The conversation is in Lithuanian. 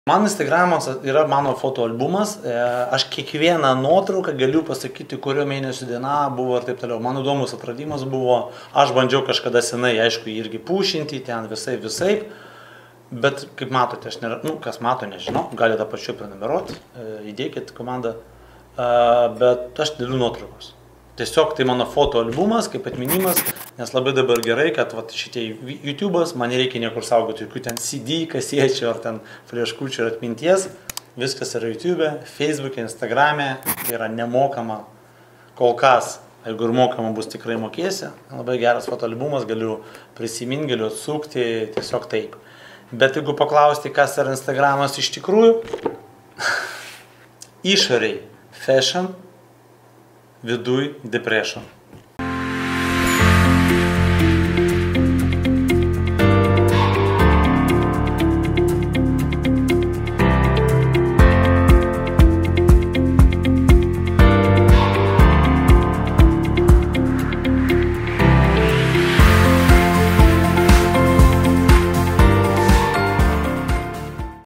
Man Instagramas yra mano fotoalbumas, aš kiekvieną nuotrauką galiu pasakyti, kurio mėnesio diena buvo ir taip toliau. Man įdomus atradimas buvo, aš bandžiau kažkada senai, aišku, irgi pušinti, ten visai, bet kaip matote, aš nėra, kas mato, nežinau, galite apačiu prenumeruoti, įdėkit komandą, bet aš dėliu nuotraukos. Tiesiog tai mano fotoalbumas, kaip atminimas, nes labai dabar gerai, kad šitie YouTube'as, man nereikia niekur saugoti jokių ten CD, kasiečių ar ten fleškučių ar atminties. Viskas yra YouTube'e, Facebook'e, Instagram'e, tai yra nemokama kol kas. Jeigu ir mokama bus, tikrai mokėsi. Labai geras fotoalbumas, galiu prisiminti, galiu atsukti, tiesiog taip. Bet jeigu paklausti, kas yra Instagramas iš tikrųjų, išoriai fashion, viduj depression.